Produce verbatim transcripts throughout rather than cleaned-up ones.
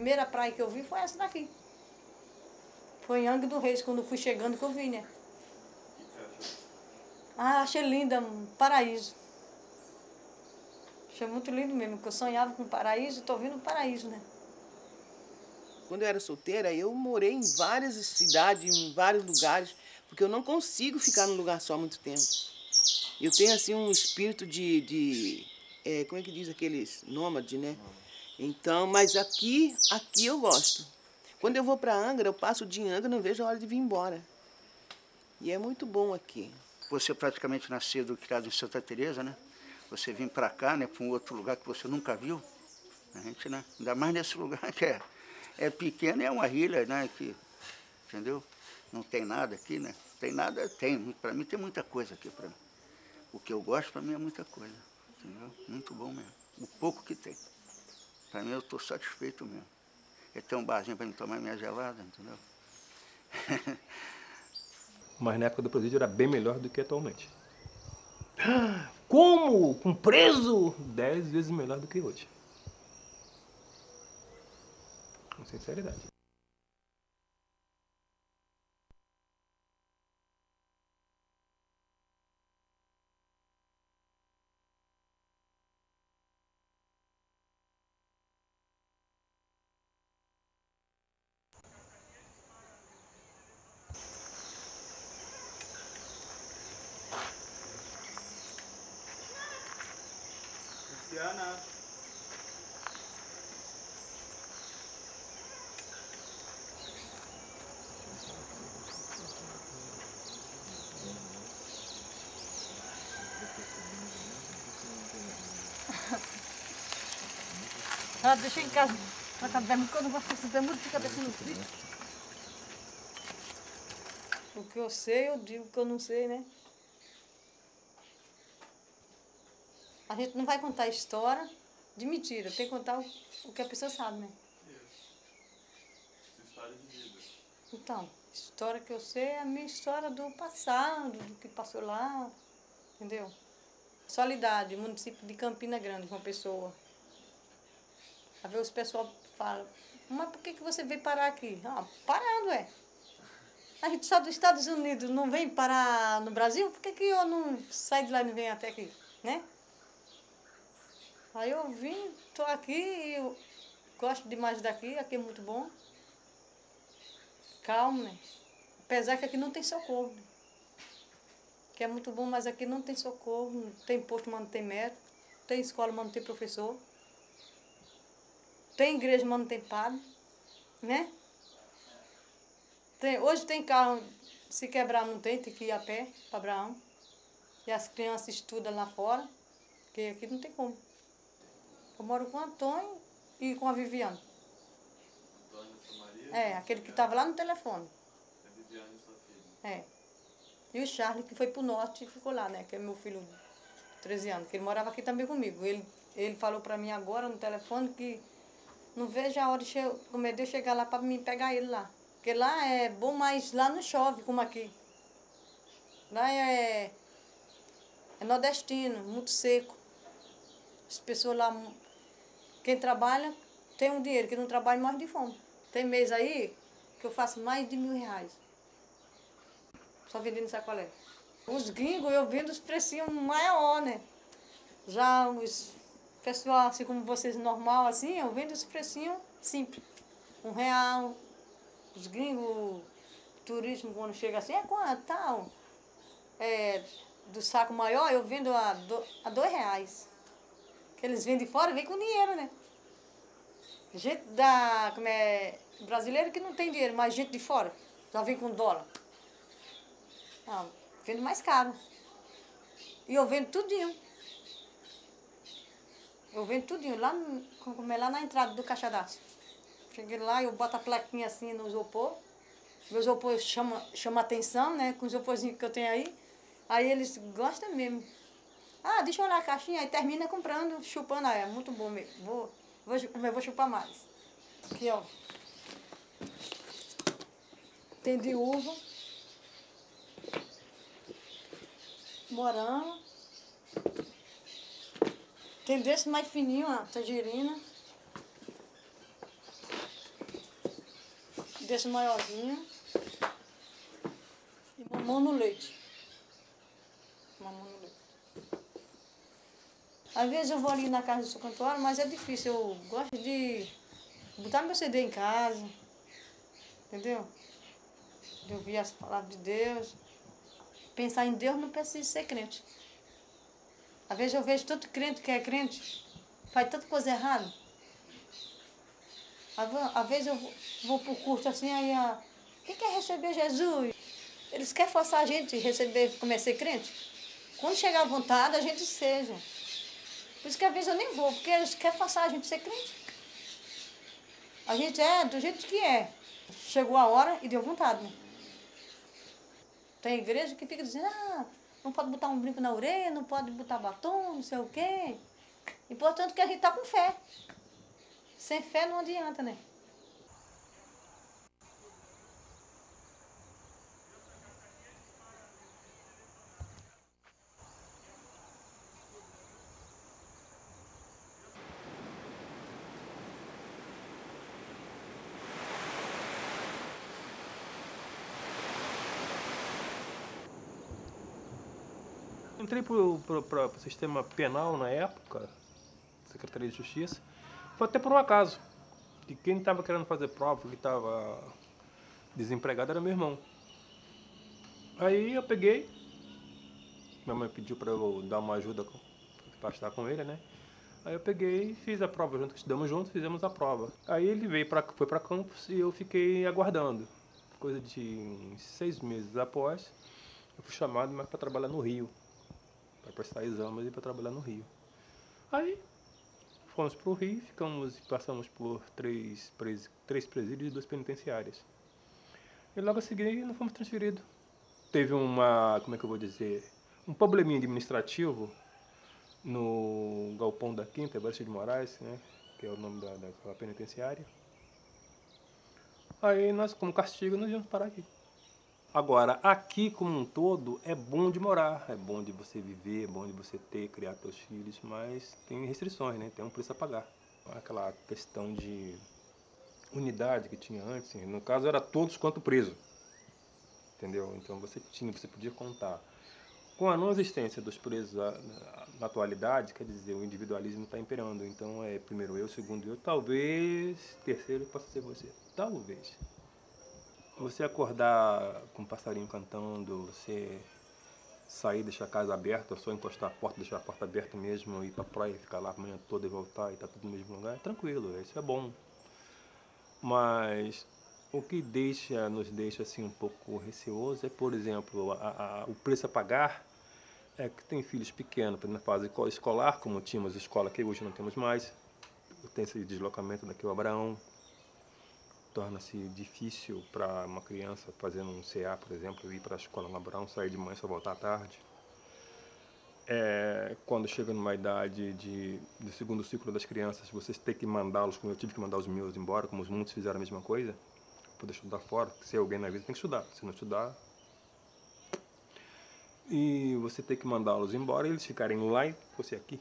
primeira praia que eu vi foi essa daqui. Foi em Angra dos Reis, quando eu fui chegando que eu vi, né? Ah, achei linda, um paraíso. Achei muito lindo mesmo, porque eu sonhava com um paraíso e estou vendo um paraíso, né? Quando eu era solteira, eu morei em várias cidades, em vários lugares, porque eu não consigo ficar num lugar só há muito tempo. Eu tenho, assim, um espírito de... de é, como é que diz aqueles nômades, né? Então, mas aqui, aqui eu gosto. Quando eu vou para Angra, eu passo o dia em Angra e não vejo a hora de vir embora. E é muito bom aqui. Você praticamente nascido e criado em Santa Teresa, né? Você vem para cá, né, para um outro lugar que você nunca viu. A gente, né? Ainda mais nesse lugar que é, é pequeno, é uma ilha, né? Que, entendeu? Não tem nada aqui, né? Tem nada, tem. Para mim tem muita coisa aqui para mim. O que eu gosto para mim é muita coisa, entendeu? Muito bom mesmo. O pouco que tem. Para mim eu estou satisfeito mesmo. Eu tenho um barzinho para me tomar minha gelada, entendeu? Mas na época do presídio era bem melhor do que atualmente. Como? Com preso? Dez vezes melhor do que hoje. Com sinceridade. Luciana. Ah, deixa em casa, na casa da porque eu não gosto desse demônio que fica descendo frio. O que eu sei, eu digo que eu não sei, né? A gente não vai contar história de mentira, tem que contar o, o que a pessoa sabe, né? Isso. História de vida. Então, história que eu sei é a minha história do passado, do que passou lá, entendeu? Solidade, município de Campina Grande, uma pessoa. A ver os pessoal fala, mas por que, que você veio parar aqui? Ah, parando, é. A gente só dos Estados Unidos não vem parar no Brasil, por que, que eu não saio de lá e não venho até aqui, né? Aí eu vim, tô aqui e eu gosto demais daqui, aqui é muito bom. Calmo, né? Apesar que aqui não tem socorro, né? Que é muito bom, mas aqui não tem socorro, não tem posto, mas não tem médico, tem escola, mas não tem professor. Tem igreja, mas não tem padre, né? Tem, hoje tem carro, se quebrar não tem, tem que ir a pé para Abraão. E as crianças estudam lá fora, porque aqui não tem como. Eu moro com o Antônio e com a Viviane. Antônio, sua Maria? É, aquele que estava lá no telefone. É Viviane, sua filha. É. E o Charles, que foi pro norte e ficou lá, né? Que é meu filho de treze anos, que ele morava aqui também comigo. Ele, ele falou para mim agora no telefone que não vejo a hora de che como é de eu chegar lá para mim pegar ele lá. Porque lá é bom, mas lá não chove como aqui. Lá é, é nordestino, muito seco. As pessoas lá, quem trabalha tem um dinheiro, quem não trabalha morre de fome. Tem mês aí que eu faço mais de mil reais. Só vendendo sacolé. Os gringos eu vendo os precinhos maior, né? Já os pessoal, assim como vocês, normal, assim, eu vendo os precinhos simples. Um real. Os gringos, turismo, quando chega assim, é quanto, tal? É, do saco maior, eu vendo a, do, a dois reais. Que eles vendem fora, vem com dinheiro, né? Gente da, como é, brasileiro que não tem dinheiro, mas gente de fora, já vem com dólar. Não, vendo mais caro. E eu vendo tudinho. Eu vendo tudinho, lá, no, como é, lá na entrada do Caixadaço. Cheguei lá, eu boto a plaquinha assim no isopor. Meu isopor chama, chama atenção, né? Com os isoporzinhos que eu tenho aí. Aí eles gostam mesmo. Ah, deixa eu olhar a caixinha. Aí termina comprando, chupando. Ah, é muito bom mesmo. Vou, vou, eu vou chupar mais. Aqui, ó. Tem de uva. Morango. Tem desse mais fininho, ó, tangerina. desse maiorzinho. E mamão no leite. Mamão no leite. Às vezes eu vou ali na casa do seu Cantuário, mas é difícil. Eu gosto de botar meu C D em casa. Entendeu? De ouvir as palavras de Deus. Pensar em Deus não precisa ser crente. Às vezes eu vejo tanto crente que é crente, faz tanta coisa errada. Às vezes eu vou, vou pro curso assim, aí a... Quem quer receber Jesus? Eles querem forçar a gente a receber, como é ser crente? Quando chegar à vontade, a gente seja. Por isso que às vezes eu nem vou, porque eles querem forçar a gente a ser crente. A gente é do jeito que é. Chegou a hora e deu vontade, né? Tem igreja que fica dizendo, ah, não pode botar um brinco na orelha, não pode botar batom, não sei o quê. Importante que a gente está com fé. Sem fé não adianta, né? Entrei pro, pro, pro, pro sistema penal na época, Secretaria de Justiça, foi até por um acaso. E quem estava querendo fazer prova, que estava desempregado, era meu irmão. Aí eu peguei, minha mãe pediu para eu dar uma ajuda para estar com ele, né? Aí eu peguei, fiz a prova junto, estudamos juntos, fizemos a prova. Aí ele veio pra, foi para campus e eu fiquei aguardando. Coisa de seis meses após, eu fui chamado mais para trabalhar no Rio. Para prestar exames e para trabalhar no Rio. Aí fomos para o Rio, ficamos, passamos por três, pres, três presídios e duas penitenciárias. E logo a seguir nós fomos transferidos. Teve uma, como é que eu vou dizer, um probleminha administrativo no Galpão da Quinta, Evaristo de Moraes, né, que é o nome da, daquela penitenciária. Aí nós, como castigo, nós íamos parar aqui. Agora, aqui como um todo, é bom de morar, é bom de você viver, é bom de você ter, criar seus filhos, mas tem restrições, né? Tem um preço a pagar. Aquela questão de unidade que tinha antes, no caso era todos quanto preso, entendeu? Então você tinha, você podia contar. Com a não existência dos presos na, na atualidade, quer dizer, o individualismo está imperando. Então é primeiro eu, segundo eu, talvez terceiro possa ser você, talvez. Você acordar com um passarinho cantando, você sair, deixar a casa aberta, só encostar a porta, deixar a porta aberta mesmo, ir pra praia, ficar lá a manhã toda e voltar e tá tudo no mesmo lugar, é tranquilo, isso é bom. Mas o que deixa, nos deixa assim um pouco receoso é, por exemplo, a, a, o preço a pagar é que tem filhos pequenos, na fase escolar, como tínhamos escola que hoje não temos mais, tem esse deslocamento daqui ao Abraão. Torna-se difícil para uma criança fazendo um C A, por exemplo, ir para a escola no Abraão, sair de manhã e só voltar à tarde. É, quando chega numa idade de, de segundo ciclo das crianças, vocês têm que mandá-los, como eu tive que mandar os meus embora, como os muitos fizeram a mesma coisa, poder estudar fora. Se alguém na vida tem que estudar, se não estudar... E você tem que mandá-los embora e eles ficarem lá e você aqui.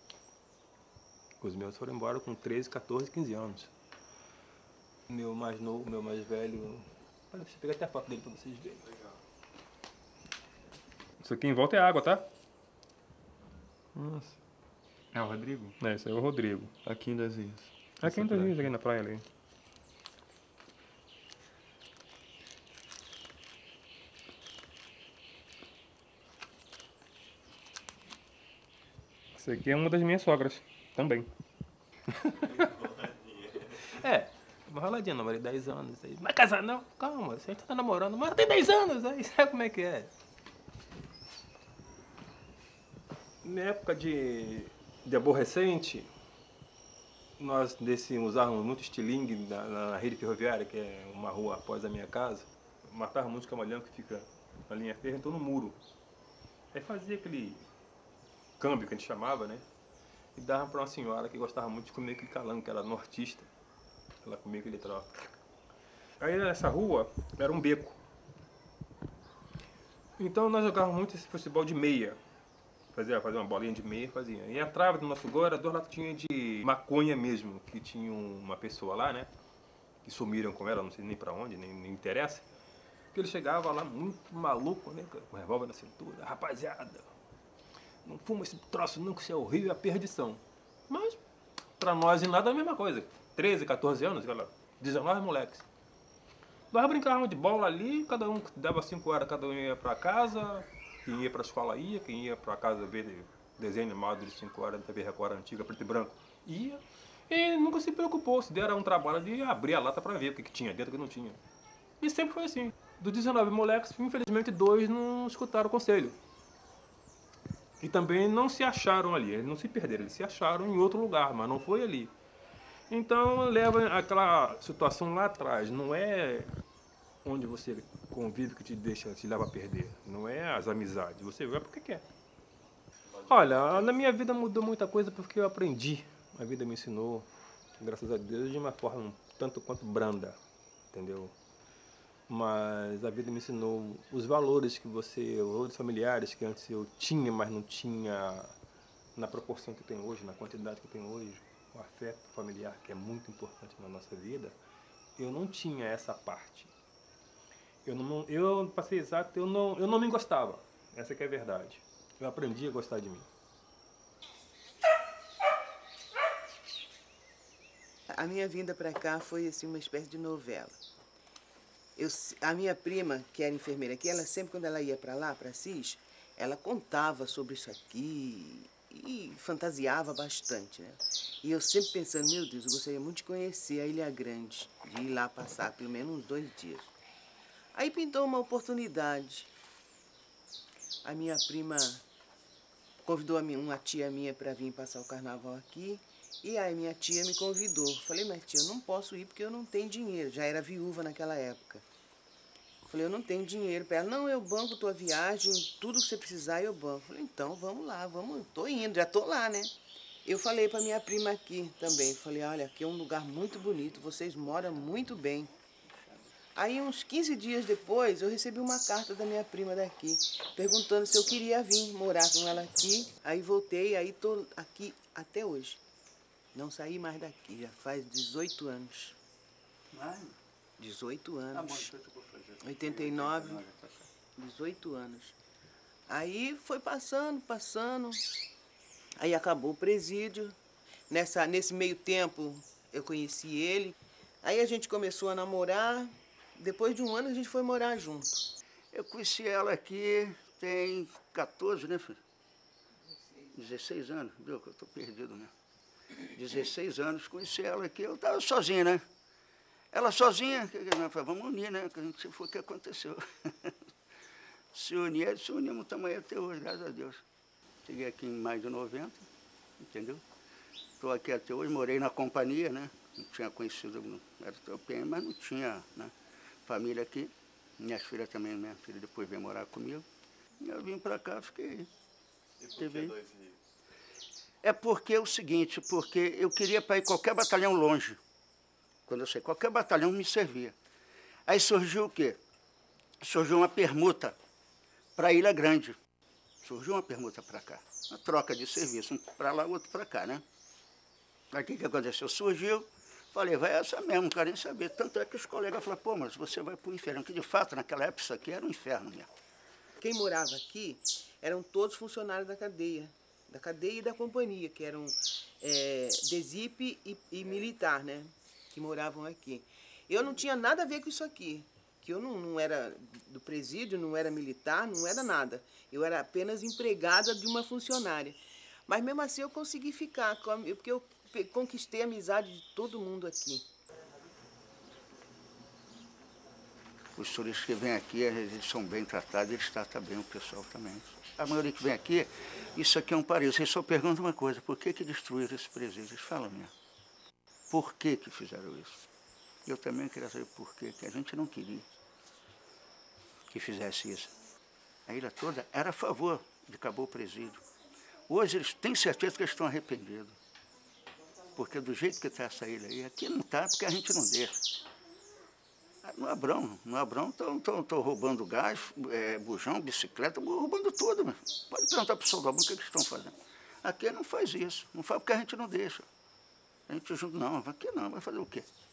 Os meus foram embora com treze, quatorze, quinze anos. Meu mais novo, meu mais velho... Olha, deixa eu pegar até a foto dele para vocês verem. Legal. Isso aqui em volta é água, tá? Nossa. É o Rodrigo? É, esse é o Rodrigo. Aqui em Das Ilhas. Aqui em Das Ilhas, aqui na praia ali. Isso aqui é uma das minhas sogras, também. É, uma roladinha, namorei dez anos. Aí, vai casar não? Calma, você tá namorando, mas tem dez anos, aí sabe como é que é? Na época de, de aborrecente, nós desse, usávamos muito estilingue na, na rede ferroviária, que é uma rua após a minha casa. Matava muito camalhão que fica na linha ferro, então no muro. Aí fazia aquele câmbio que a gente chamava, né? E dava para uma senhora que gostava muito de comer aquele calango, que era nortista. Ela comia aquele troço. Aí nessa rua era um beco. Então nós jogávamos muito esse futebol de meia. Fazia, fazia uma bolinha de meia, fazia. E a trave do nosso gol era duas latinhas de maconha mesmo, que tinha uma pessoa lá, né? que sumiram com ela, não sei nem para onde, nem, nem interessa. Que ele chegava lá muito maluco, né, com o revólver na cintura. Rapaziada, não fuma esse troço não, que isso é horrível, é a perdição. Mas, para nós em nada é a mesma coisa. treze, quatorze anos, dezenove moleques. Nós brincávamos de bola ali, cada um dava cinco horas, cada um ia para casa, quem ia para a escola ia, quem ia para casa ver desenho animado de cinco horas, T V Record antiga, preto e branco, ia. E nunca se preocupou, se der um trabalho de abrir a lata para ver o que, que tinha dentro e o que não tinha. E sempre foi assim. Dos dezenove moleques, infelizmente dois não escutaram o conselho. E também não se acharam ali, eles não se perderam, eles se acharam em outro lugar, mas não foi ali. Então leva aquela situação lá atrás, não é onde você convive que te deixa, te leva a perder, não é as amizades, você vai porque quer. Olha, na minha vida mudou muita coisa porque eu aprendi, a vida me ensinou, graças a Deus, de uma forma um tanto quanto branda, entendeu? Mas a vida me ensinou os valores que você, os valores familiares que antes eu tinha, mas não tinha na proporção que tem hoje, na quantidade que tem hoje, o afeto familiar, que é muito importante na nossa vida, eu não tinha essa parte. Eu, não, eu para ser exato, eu não, eu não me gostava, essa que é a verdade. Eu aprendi a gostar de mim. A minha vinda para cá foi assim, uma espécie de novela. Eu, a minha prima, que era enfermeira aqui, ela sempre, quando ela ia para lá, para Assis, ela contava sobre isso aqui e fantasiava bastante, né? E eu sempre pensando, meu Deus, eu gostaria muito de conhecer a Ilha Grande, de ir lá passar pelo menos uns dois dias. Aí pintou uma oportunidade. A minha prima convidou a minha, uma tia minha para vir passar o carnaval aqui. E aí minha tia me convidou. Falei, mas tia, eu não posso ir porque eu não tenho dinheiro. Já era viúva naquela época. Falei, eu não tenho dinheiro para ela. Não, eu banco tua viagem, tudo que você precisar eu banco. Falei, então vamos lá, vamos, tô indo, já tô lá, né? Eu falei para minha prima aqui também. Falei, olha, aqui é um lugar muito bonito, vocês moram muito bem. Aí, uns quinze dias depois, eu recebi uma carta da minha prima daqui, perguntando se eu queria vir morar com ela aqui. Aí voltei, aí tô aqui até hoje. Não saí mais daqui, já faz dezoito anos. dezoito anos. oitenta e nove, dezoito anos. Aí foi passando, passando. Aí acabou o presídio. Nessa, nesse meio tempo, eu conheci ele. Aí a gente começou a namorar. Depois de um ano, a gente foi morar junto. Eu conheci ela aqui tem quatorze, né, filho? dezesseis anos, viu? Que eu tô perdido mesmo. dezesseis anos, conheci ela aqui, eu estava sozinha, né? Ela sozinha, vamos unir, né? Que a gente foi o que aconteceu. Se unir, se unimos, estamos aí até hoje, graças a Deus. Cheguei aqui em maio de noventa, entendeu? Estou aqui até hoje, morei na companhia, né? Não tinha conhecido, não era teu P M, mas não tinha, né, família aqui. Minhas filhas também, minha filha depois veio morar comigo. E eu vim para cá, fiquei. E por que dois rios? É porque é o seguinte, porque eu queria para ir qualquer batalhão longe. Quando eu sei, qualquer batalhão me servia. Aí surgiu o quê? Surgiu uma permuta para Ilha Grande. Surgiu uma permuta para cá. Uma troca de serviço, um para lá, outro para cá, né? Aí o que, que aconteceu? Surgiu, falei, vai essa mesmo, não quero nem saber. Tanto é que os colegas falaram, pô, mas você vai para o inferno. Que de fato, naquela época, isso aqui era um inferno mesmo. Quem morava aqui eram todos funcionários da cadeia. Da cadeia e da companhia, que eram é, DESIP e, e militar, né? Que moravam aqui. Eu não tinha nada a ver com isso aqui. Que eu não, não era do presídio, não era militar, não era nada. Eu era apenas empregada de uma funcionária. Mas mesmo assim eu consegui ficar, porque eu conquistei a amizade de todo mundo aqui. Os turistas que vêm aqui, eles são bem tratados, eles tratam bem o pessoal também. A maioria que vem aqui, isso aqui é um paraíso. Eles só perguntam uma coisa, por que que destruíram esse presídio? Eles falam mesmo. Por que que fizeram isso? Eu também queria saber por quê, que a gente não queria que fizesse isso. A ilha toda era a favor de acabar o presídio. Hoje eles têm certeza que eles estão arrependidos. Porque do jeito que está essa ilha aí, aqui não está, porque a gente não deixa. No Abrão, no Abrão estão roubando gás, é, bujão, bicicleta, roubando tudo. Meu. Pode perguntar para o pessoal do Abrão o que eles estão fazendo. Aqui não faz isso, não faz porque a gente não deixa. A gente junto, não, aqui não, vai fazer o quê?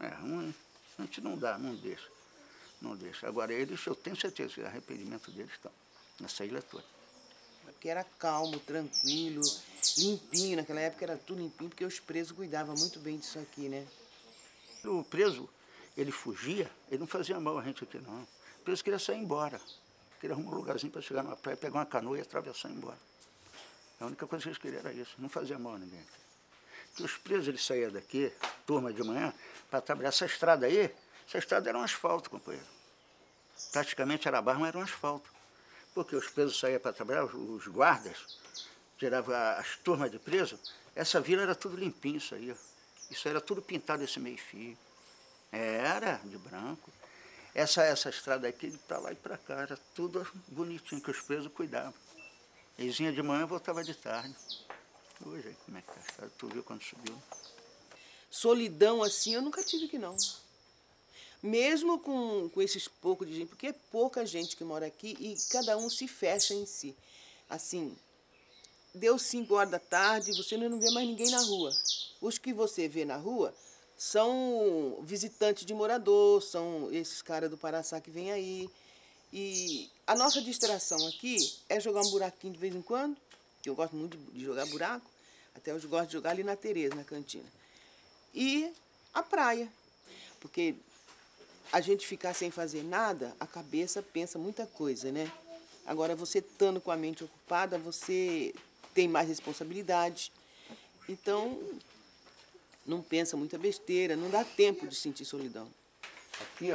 É ruim. A gente não dá, não deixa. Não deixa. Agora, eles, eu tenho certeza que o arrependimento deles estão nessa ilha toda. Porque era calmo, tranquilo, limpinho. Naquela época era tudo limpinho, porque os presos cuidavam muito bem disso aqui, né? O preso, ele fugia, ele não fazia mal a gente aqui, não. O preso queria sair embora. Queria arrumar um lugarzinho para chegar na praia, pegar uma canoa e atravessar e ir embora. A única coisa que eles queriam era isso, não fazia mal a ninguém. Porque os presos, eles saíam daqui, turma de manhã, para trabalhar. Essa estrada aí, essa estrada era um asfalto, companheiro. Praticamente era barro, mas era um asfalto. Porque os presos saíam para trabalhar, os, os guardas, tiravam as turmas de preso, essa vila era tudo limpinho, isso aí, ó. Isso era tudo pintado esse meio-fio. Era de branco. Essa, essa estrada aqui, para lá e para cá, era tudo bonitinho, que os presos cuidavam. Eles vinham de manhã e voltavam de tarde. Hoje, aí, como é que tá a estrada? Tu viu quando subiu? Solidão assim eu nunca tive aqui, não. Mesmo com, com esses poucos de gente, porque é pouca gente que mora aqui e cada um se fecha em si. Assim, deu cinco horas da tarde, você não vê mais ninguém na rua. Os que você vê na rua são visitantes de morador, são esses caras do Paraçá que vêm aí. E a nossa distração aqui é jogar um buraquinho de vez em quando, que eu gosto muito de jogar buraco, até hoje gosto de jogar ali na Tereza, na cantina. E a praia, porque a gente ficar sem fazer nada, a cabeça pensa muita coisa, né? Agora, você estando com a mente ocupada, você tem mais responsabilidade. Então, não pensa muita besteira, não dá tempo de sentir solidão. Aqui, ó.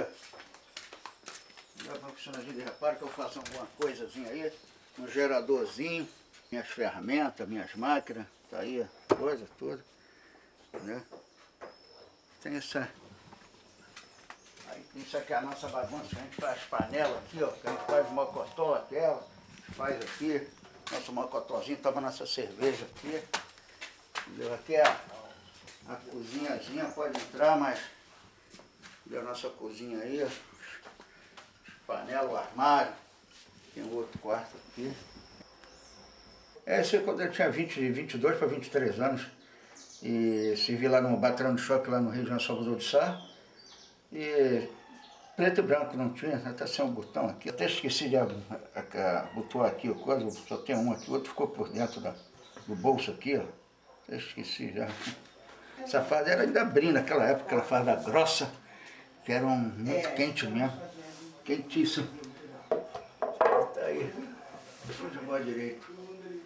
Já para a gente repara que eu faço alguma coisazinha aí, um geradorzinho, minhas ferramentas, minhas máquinas, tá aí, a coisa toda, né? Tem essa... Aí tem isso aqui, a nossa bagunça, a gente faz panela aqui, ó, que a gente faz mocotó aquela, a gente faz aqui, nosso mocotózinho, toma nossa cerveja aqui, entendeu? Aqui é a, a cozinhazinha, pode entrar, mas a nossa cozinha aí, ó, panela, o armário, tem um outro quarto aqui. É, isso é quando eu tinha vinte, vinte e dois para vinte e três anos. E servi lá no batalhão de choque, lá no Rio de Janeiro, Salvador de Sá. E preto e branco não tinha, até sem um botão aqui. Até esqueci de botar aqui o coisa, só tem um aqui, o outro ficou por dentro da, do bolso aqui, ó. Até esqueci já. Essa farda era ainda brim naquela época, aquela farda grossa, que era um, muito quente mesmo. Quentíssimo. Tá aí. Depois eu vou direito.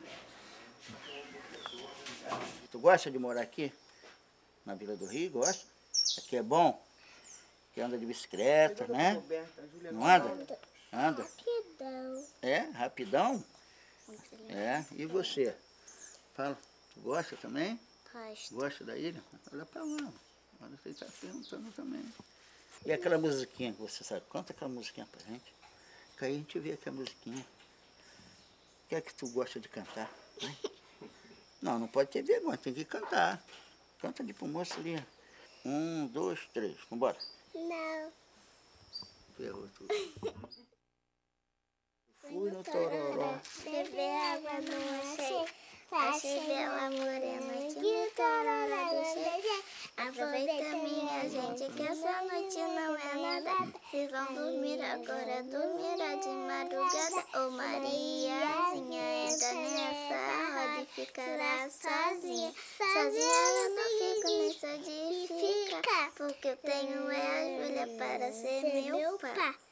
Tu gosta de morar aqui? Na Vila do Rio? Gosta? Aqui é bom? Aqui anda de bicicleta, né? Não anda? Anda? Rapidão. É? Rapidão? É. E você? Fala. Tu gosta também? Gosto. Gosta da ilha? Olha pra lá. Olha, você está perguntando também. E aquela musiquinha que você sabe? Conta aquela musiquinha pra gente. Que aí a gente vê aquela musiquinha. O que é que tu gosta de cantar? Vai. Não, não pode ter vergonha, tem que cantar. Canta ali pro moço ali. Um, dois, três. Vambora. Não. Ferrou tudo. Fui no Tororó. Beber água não achei. Achei bela morena que o Tororó deixei. Aproveita minha gente que essa noite não é nada. Se vão dormir agora, dormirá de madrugada. Ô Mariazinha, entra nessa roda e ficará sozinha. Sozinha eu não fico nem só de ficar, porque eu tenho é a Júlia para ser meu pai.